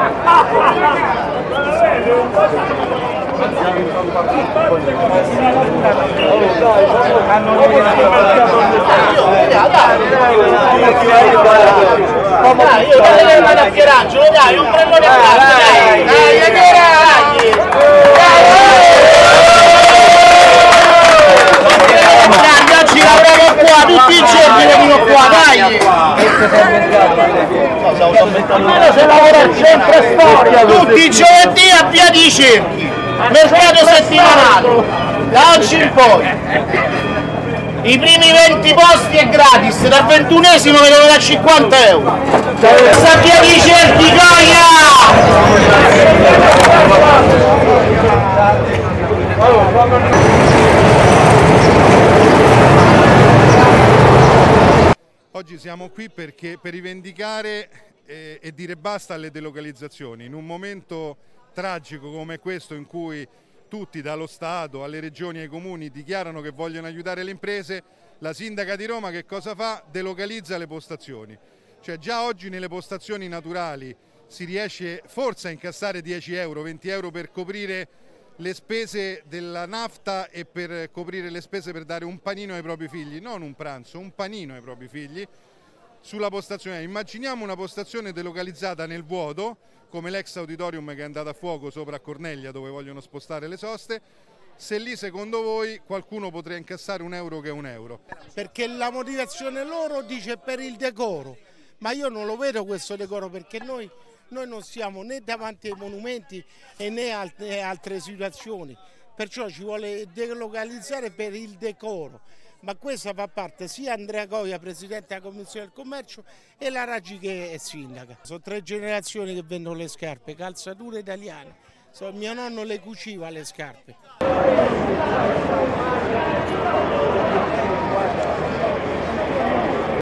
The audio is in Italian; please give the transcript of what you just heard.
Io prenderei una chiacchieraccio, lo dai, non prendo le carte, dai, oggi lavoriamo qua, tutti i giorni veniamo qua, dai! Ma se lavora sempre storia! Tutti i giovedì a Via di Cerchi, mercato settimanale, da oggi in poi. I primi 20 posti è gratis, dal 21esimo me lo darà 50 euro. Sta Via di Cerchi, Oggi siamo qui perché per rivendicare e dire basta alle delocalizzazioni. In un momento tragico come questo, in cui tutti, dallo Stato alle regioni ai comuni, dichiarano che vogliono aiutare le imprese, la sindaca di Roma che cosa fa? Delocalizza le postazioni. Cioè già oggi nelle postazioni naturali si riesce forse a incassare 10 euro, 20 euro per coprire le spese della nafta e per coprire le spese per dare un panino ai propri figli, non un pranzo, un panino ai propri figli sulla postazione. Immaginiamo una postazione delocalizzata nel vuoto, come l'ex auditorium che è andato a fuoco sopra a Corneglia, dove vogliono spostare le soste. Se lì secondo voi qualcuno potrà incassare un euro che è un euro? Perché la motivazione loro dice per il decoro, ma io non lo vedo questo decoro, perché noi non siamo né davanti ai monumenti né altre situazioni, perciò ci vuole delocalizzare per il decoro. Ma questa fa parte sia Andrea Coia, presidente della Commissione del Commercio, e la Raggi che è sindaca. Sono 3 generazioni che vendono le scarpe, calzature italiane. Mio nonno le cuciva le scarpe.